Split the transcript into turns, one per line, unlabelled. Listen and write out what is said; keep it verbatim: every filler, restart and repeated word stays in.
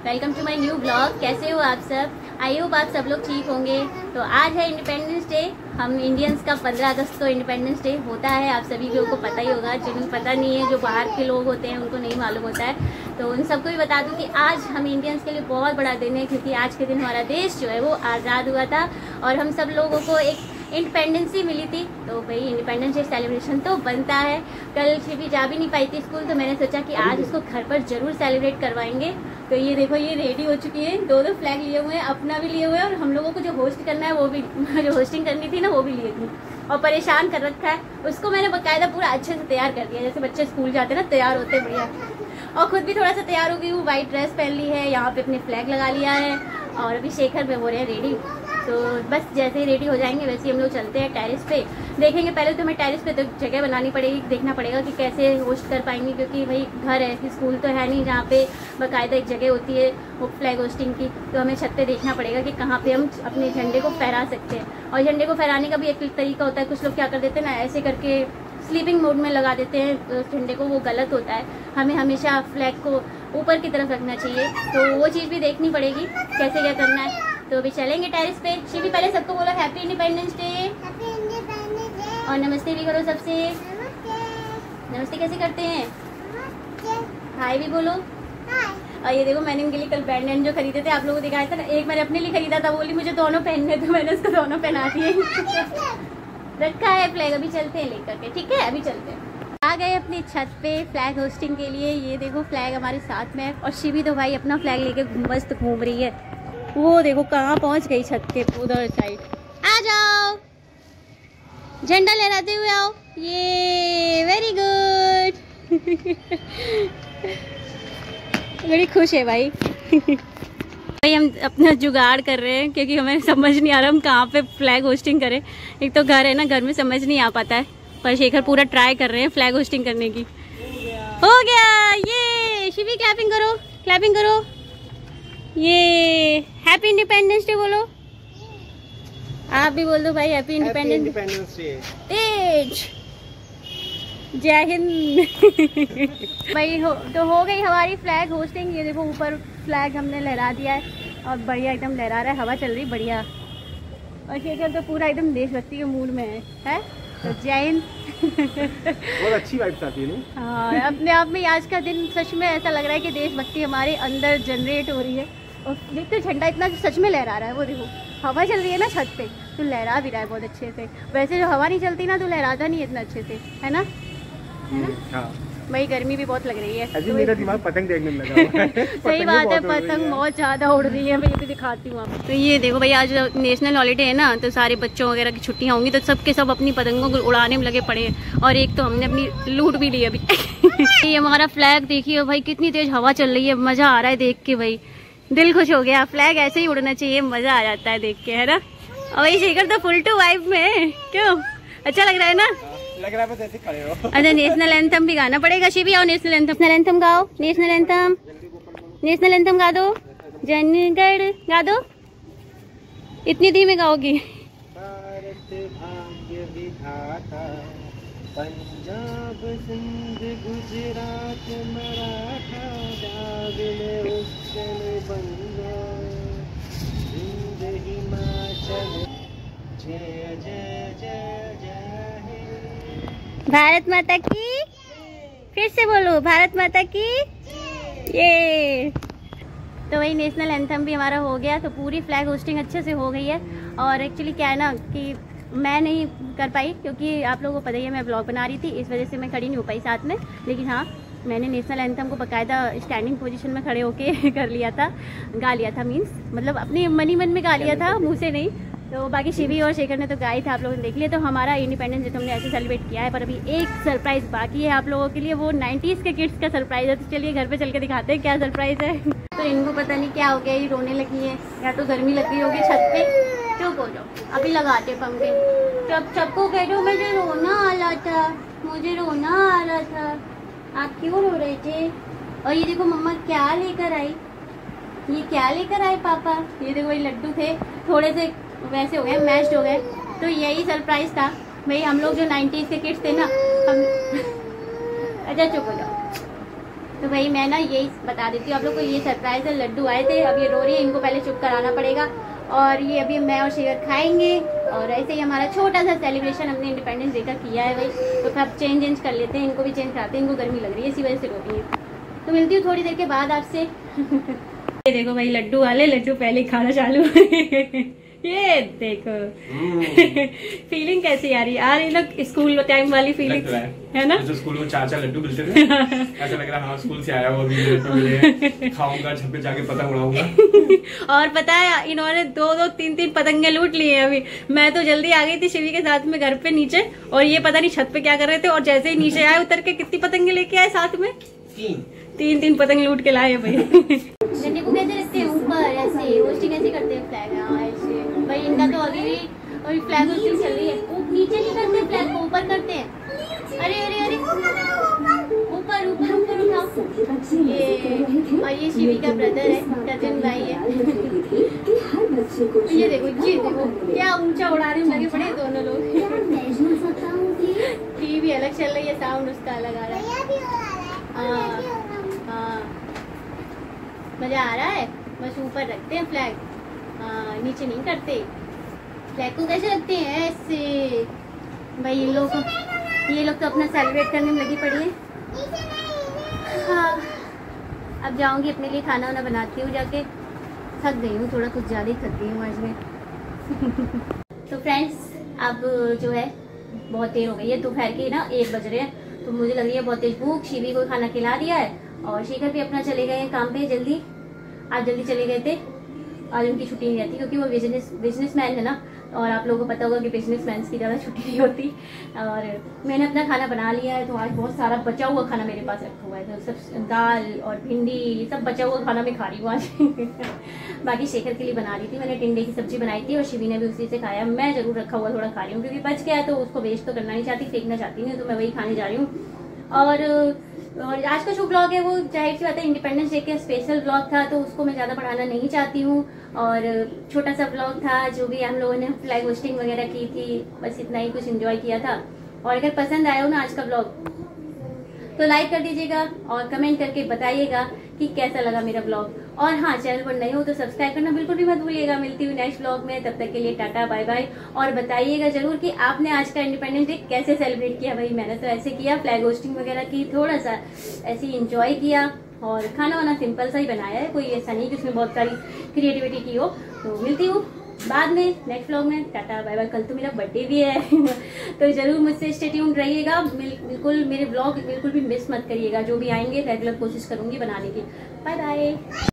Welcome to my new blog. कैसे हो आप सब? आई होप आप सब लोग ठीक होंगे। तो आज है इंडिपेंडेंस डे। हम इंडियंस का पंद्रह अगस्त को इंडिपेंडेंस डे होता है, आप सभी लोगों को पता ही होगा। जिन्हें पता नहीं है, जो बाहर के लोग होते हैं उनको नहीं मालूम होता है, तो उन सबको भी बता दूं कि आज हम इंडियंस के लिए बहुत बड़ा दिन है, क्योंकि आज के दिन हमारा देश जो है वो आज़ाद हुआ था और हम सब लोगों को एक इंडिपेंडेंसी मिली थी। तो भाई इंडिपेंडेंस डे सेलिब्रेशन तो बनता है। कल शिवी जा भी नहीं पाई थी स्कूल, तो मैंने सोचा कि आज उसको घर पर जरूर सेलिब्रेट करवाएंगे। तो ये देखो, ये रेडी हो चुकी है, दो दो फ्लैग लिए हुए हैं, अपना भी लिए हुए हैं और हम लोगों को जो होस्ट करना है वो भी, जो होस्टिंग करनी थी ना वो भी लिए थी। और परेशान कर रखा है उसको मैंने बकायदा पूरा अच्छे से तैयार कर दिया, जैसे बच्चे स्कूल जाते हैं ना तैयार होते हैं बढ़िया। और खुद भी थोड़ा सा तैयार हो गई हूँ, व्हाइट ड्रेस पहन ली है, यहाँ पे अपने फ्लैग लगा लिया है और अभी शेखर में हो रहे हैं रेडी। तो बस जैसे ही रेडी हो जाएंगे वैसे ही हम लोग चलते हैं टेरिस पे, देखेंगे। पहले तो हमें टेरिस पे तो जगह बनानी पड़ेगी, देखना पड़ेगा कि कैसे होस्ट कर पाएंगे, क्योंकि भाई घर है, स्कूल तो है नहीं जहाँ पे बाकायदा एक जगह होती है वो फ्लैग होस्टिंग की। तो हमें छत पे देखना पड़ेगा कि कहाँ पे हम अपने झंडे को फहरा सकते हैं। और झंडे को फहराने का भी एक तरीका होता है, कुछ लोग क्या कर देते हैं ना, ऐसे करके स्लीपिंग मोड में लगा देते हैं झंडे को, वो गलत होता है। हमें हमेशा फ्लैग को ऊपर की तरफ रखना चाहिए, तो वो चीज़ भी देखनी पड़ेगी कैसे क्या करना है। तो अभी चलेंगे टेरिस पे। शिवी पहले सबको बोलो हैप्पी इंडिपेंडेंस डे और नमस्ते भी करो सबसे। नमस्ते कैसे करते हैं? हाय भी बोलो। और ये देखो, मैंने इनके लिए कल बैंड जो खरीदे थे आप लोगों को दिखाया था ना, एक मैंने अपने लिए खरीदा था, बोली मुझे दोनों पहनने, तो मैंने उसको दोनों पहना दिए। रखा है फ्लैग, अभी चलते हैं लेकर के, ठीक है? अभी चलते हैं। आ गए अपनी छत पे फ्लैग होस्टिंग के लिए। ये देखो फ्लैग हमारे साथ में है और शिवी तो भाई अपना फ्लैग लेके मस्त घूम रही है। वो देखो कहाँ पहुँच गई छत के उधर साइड। आ जाओ, झंडा लहराते हुए आओ। ये वेरी गुड। बड़ी खुश है भाई। भाई हम अपना जुगाड़ कर रहे हैं, क्योंकि हमें समझ नहीं आ रहा हम कहाँ पे फ्लैग होस्टिंग करें। एक तो घर है ना, घर में समझ नहीं आ पाता है, पर शेखर पूरा ट्राई कर रहे हैं फ्लैग होस्टिंग करने की। हो गया ये। शिवी क्लैपिंग करो, क्लैपिंग करो। ये हैप्पी इंडिपेंडेंस डे बोलो। आप भी बोल दो भाई, हैप्पी इंडिपेंडेंस डे। तेज जय हिंद। भाई हो तो हो गई हमारी फ्लैग होस्टिंग। ये देखो ऊपर फ्लैग हमने लहरा दिया है और बढ़िया एकदम लहरा रहा है, हवा चल रही बढ़िया। और शेखर तो पूरा एकदम देशभक्ति के मूड में है, है? तो जय हिंद।
बहुत अच्छी वाइब्स आती है ना?
हाँ, अपने आप में आज का दिन सच में ऐसा लग रहा है कि देशभक्ति हमारे अंदर जनरेट हो रही है। और देखते झंडा इतना सच में लहरा रहा है, वो देखो हवा चल रही है ना छत पे, तो लहरा भी रहा है बहुत अच्छे से। वैसे जो हवा नहीं चलती ना तो लहराता नहीं इतना अच्छे से, है ना? है ना? हाँ। भाई गर्मी भी बहुत लग रही है,
अभी मेरा दिमाग पतंग देखने में लगा हुआ है।
सही बात है, पतंग बहुत ज्यादा उड़ रही है। मैं ये भी दिखाती हूँ आपको। तो ये देखो भाई, आज नेशनल हॉलीडे है ना, तो सारे बच्चों वगैरह की छुट्टियां होंगी, तो सब के सब अपनी पतंगों को उड़ाने में लगे पड़े हैं। और एक तो हमने अपनी लूट भी ली अभी। ये हमारा फ्लैग देखिए भाई, कितनी तेज हवा चल रही है, मजा आ रहा है देख के भाई, दिल खुश हो गया। फ्लैग ऐसे ही उड़ना चाहिए, मजा आ जाता है देख के, है ना? और भाई शेखर तो फुल टू वाइब में, क्यों अच्छा लग रहा है ना?
लग रहा है बस ऐसे खड़े हो।
अच्छा, नेशनल एंथम भी गाना पड़ेगा। शिवी आओ, नेशनल एंथम, नेशनल एंथम गाओ, नेशनल एंथम, नेशनल एंथम गा दो, जनगण गा दो। इतनी धीमे गाओगी?
भारत भाग्य विधाता, पंजाब सिंध गुजरात मराठा, द्राविड़ उत्कल बंगाल, सिंध हिमाचल, जय जय जय जय।
भारत माता की, फिर से बोलो, भारत माता की। ये तो वही नेशनल एंथम भी हमारा हो गया। तो पूरी फ्लैग होस्टिंग अच्छे से हो गई है। और एक्चुअली क्या है ना कि मैं नहीं कर पाई, क्योंकि आप लोगों को पता ही है मैं ब्लॉग बना रही थी, इस वजह से मैं खड़ी नहीं हो पाई साथ में। लेकिन हाँ, मैंने नेशनल एंथम को बाकायदा स्टैंडिंग पोजीशन में खड़े होके कर लिया था, गा लिया था। मीन्स मतलब अपने मनी मन में गा लिया था, मुँह से नहीं। तो बाकी शिवी और शेखर ने तो गाई था, आप लोगों ने देख लिया। तो हमारा इंडिपेंडेंस डे तो हमने ऐसे सेलिब्रेट किया है, पर अभी एक सरप्राइज बाकी है आप लोगों के लिए, वो नाइन्टीज़ के किड्स का सरप्राइज है। तो चलिए घर पे चल के दिखाते हैं क्या सरप्राइज है। तो इनको पता नहीं क्या हो गया, ये रोने लगी है, या तो गर्मी लग गई होगी छत पे। चुप हो जाओ, अभी लगाते पंखे। चप चप को कह दो, मुझे रोना आ रहा था, मुझे रोना आ रहा था। आप क्यों रो रहे थे? और ये देखो मम्मा क्या लेकर आई, ये क्या लेकर आए पापा? ये देखो ये लड्डू थे, थोड़े से वैसे हो गए, मैश्ड हो गए। तो यही सरप्राइज था भाई। हम लोग जो नाइन्टीज़ के किड्स थे ना, हम अच्छा चुप हो जाओ। तो भाई मैं ना यही बता देती हूँ आप लोग को, ये सरप्राइज है। लड्डू आए थे, अब ये रो रही है, इनको पहले चुप कराना पड़ेगा। और ये अभी मैं और शेखर खाएंगे। और ऐसे ही हमारा छोटा सा सेलिब्रेशन हमने इंडिपेंडेंस डे का किया है भाई। तो फिर अब चेंज चेंज कर लेते हैं, इनको भी चेंज कराते हैं, इनको गर्मी लग रही है इसी वजह से रो रही है। तो मिलती हूँ थोड़ी देर के बाद आपसे। ये देखो भाई लड्डू वाले, लड्डू पहले खाना चालू। ये देखो फीलिंग कैसी आ रही है? आ रही ना स्कूल टाइम वाली फीलिंग है ना?
जो स्कूल में चार चार लड्डू मिलते थे ऐसा लग रहा है हाँ स्कूल से आया हुआ भी लड्डू मिले, खाऊंगा छत पे जाके पतंग उड़ाऊंगा।
और पता है इन्होंने दो दो तीन तीन पतंगे लूट लिए हैं अभी। मैं तो जल्दी आ गई थी शिवी के साथ में घर पे नीचे, और ये पता नहीं छत पे क्या कर रहे थे। और जैसे ही नीचे आए उतर के कितनी पतंगे लेके आए साथ में? तीन तीन तीन पतंग लूट के लाए भाई। झंडे को कैसे रखते हैं ऊपर, ऐसे होस्टिंग कैसे करते हैं फ्लैग? हाँ ऐसे भाई, इनका तो अभी भी अभी फ्लैग होस्टिंग चल रही है। नीचे नहीं करते फ्लैग को, ऊपर करते हैं। अरे अरे अरे ऊपर ऊपर ऊपर उठाओ। ये और ये शिवी का ब्रदर है, कजिन भाई है। ये देखो ये देखो क्या ऊंचा उड़ा रहे लगे पड़े दोनों लोग। टीवी अलग चल रही है, साउंड उसका अलग आ रहा है। हाँ हाँ मजा आ रहा है। बस ऊपर रखते हैं फ्लैग, हाँ नीचे नहीं करते। फ्लैग को कैसे रखते हैं? ऐसे भाई। ये लोग ये लोग तो अपना सेलिब्रेट करने में लगी पड़ी है। हाँ अब जाऊंगी अपने लिए खाना वाना बनाती हूँ जाके। थक गई हूँ थोड़ा, कुछ ज़्यादा ही थक गई हूँ आज मैं। तो फ्रेंड्स अब जो है बहुत देर हो गई है, दोपहर के ना एक बज रहे हैं। तो मुझे लग रही है बहुत तेज भूख। शिवी को खाना खिला दिया है और शेखर भी अपना चले गए हैं काम पे जल्दी। आज जल्दी चले गए थे, आज उनकी छुट्टी नहीं रहती क्योंकि वो बिजनेस बिजनेसमैन है ना। और आप लोगों को पता होगा कि बिजनेसमैन की ज़्यादा छुट्टी नहीं होती। और मैंने अपना खाना बना लिया है, तो आज बहुत सारा बचा हुआ खाना मेरे पास रखा हुआ है। तो सब दाल और भिंडी सब बचा हुआ खाना मैं खा रही हूँ आज। बाकी शेखर के लिए बना रही थी मैंने, टिंडे की सब्जी बनाई थी और शिवी ने भी उसी से खाया। मैं जरूर रखा हुआ थोड़ा खा रही हूँ क्योंकि बच गया है तो उसको वेस्ट तो करना नहीं चाहती, फेंकना चाहती नहीं, तो मैं वही खाने जा रही हूँ। और और आज का जो ब्लॉग है वो जाहिर सी बात है इंडिपेंडेंस डे के स्पेशल ब्लॉग था, तो उसको मैं ज़्यादा बढ़ाना नहीं चाहती हूँ। और छोटा सा ब्लॉग था, जो भी हम लोगों ने फ्लैग होस्टिंग वगैरह की थी, बस इतना ही कुछ एंजॉय किया था। और अगर पसंद आया हो ना आज का ब्लॉग तो लाइक कर दीजिएगा और कमेंट करके बताइएगा कि कैसा लगा मेरा ब्लॉग। और हाँ चैनल पर नए हो तो सब्सक्राइब करना बिल्कुल भी मत भूलिएगा। मिलती हुई नेक्स्ट ब्लॉग में, तब तक के लिए टाटा बाय बाय। और बताइएगा जरूर कि आपने आज का इंडिपेंडेंस डे कैसे सेलिब्रेट किया। भाई मैंने तो ऐसे किया, फ्लैग होस्टिंग वगैरह की, थोड़ा सा ऐसे ही इंजॉय किया और खाना वाना सिंपल सा ही बनाया है, कोई ऐसा नहीं कि उसमें बहुत सारी क्रिएटिविटी की हो। तो मिलती हूँ बाद में नेक्स्ट व्लॉग में, टाटा बाय बाय। कल तो मेरा बर्थडे भी है तो जरूर मुझसे स्टे ट्यून्ड रहिएगा। बिल्कुल मेरे व्लॉग बिल्कुल भी मिस मत करिएगा, जो भी आएंगे रेगुलर कोशिश करूंगी बनाने की। Bye bye.